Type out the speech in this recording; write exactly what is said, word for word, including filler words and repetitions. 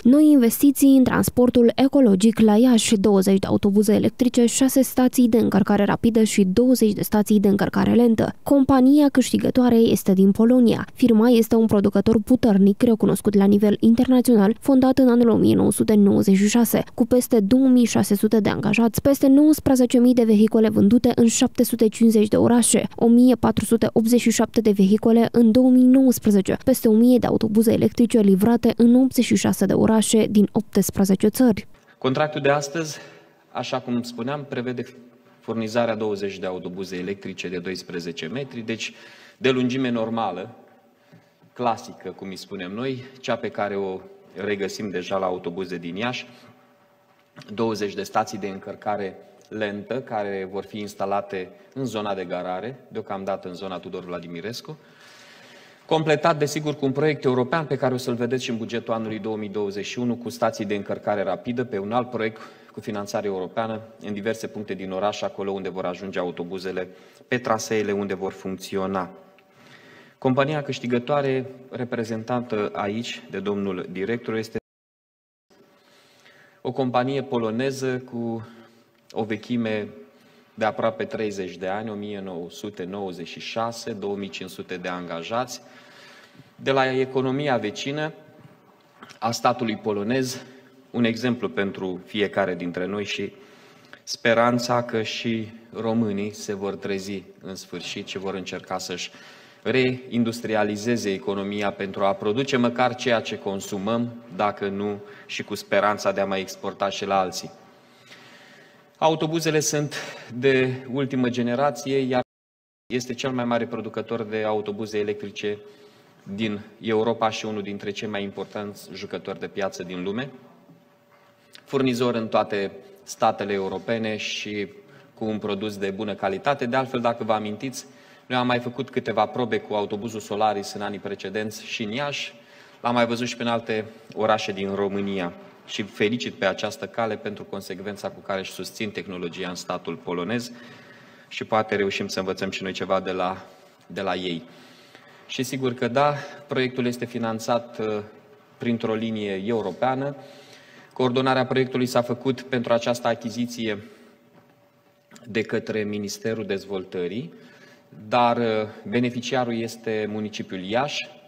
Noi investiții în transportul ecologic la Iași, douăzeci de autobuze electrice, șase stații de încărcare rapidă și douăzeci de stații de încărcare lentă. Compania câștigătoare este din Polonia. Firma este un producător puternic recunoscut la nivel internațional, fondat în anul o mie nouă sute nouăzeci și șase, cu peste două mii șase sute de angajați, peste nouăsprezece mii de vehicule vândute în șapte sute cincizeci de orașe, o mie patru sute optzeci și șapte de vehicule în două mii nouăsprezece, peste o mie de autobuze electrice livrate în optzeci și șase de orașe din optsprezece țări. Contractul de astăzi, așa cum spuneam, prevede furnizarea douăzeci de autobuze electrice de doisprezece metri, deci de lungime normală, clasică, cum îi spunem noi, cea pe care o regăsim deja la autobuze din Iași, douăzeci de stații de încărcare lentă, care vor fi instalate în zona de garare, deocamdată în zona Tudor Vladimirescu, completat, desigur, cu un proiect european pe care o să-l vedeți și în bugetul anului două mii douăzeci și unu, cu stații de încărcare rapidă, pe un alt proiect cu finanțare europeană în diverse puncte din oraș, acolo unde vor ajunge autobuzele, pe traseele unde vor funcționa. Compania câștigătoare, reprezentată aici de domnul director, este o companie poloneză cu o vechime de aproape treizeci de ani, o mie nouă sute nouăzeci și șase, două mii cinci sute de angajați, de la economia vecină a statului polonez, un exemplu pentru fiecare dintre noi și speranța că și românii se vor trezi în sfârșit și vor încerca să-și reindustrializeze economia pentru a produce măcar ceea ce consumăm, dacă nu și cu speranța de a mai exporta și la alții. Autobuzele sunt de ultimă generație, iar este cel mai mare producător de autobuze electrice din Europa și unul dintre cei mai importanți jucători de piață din lume. Furnizor în toate statele europene și cu un produs de bună calitate. De altfel, dacă vă amintiți, noi am mai făcut câteva probe cu autobuzul Solaris în anii precedenți și în Iași. L-am mai văzut și pe alte orașe din România. Și felicit pe această cale pentru consecvența cu care își susțin tehnologia în statul polonez și poate reușim să învățăm și noi ceva de la, de la ei. Și sigur că da, proiectul este finanțat uh, printr-o linie europeană. Coordonarea proiectului s-a făcut pentru această achiziție de către Ministerul Dezvoltării, dar uh, beneficiarul este municipiul Iași,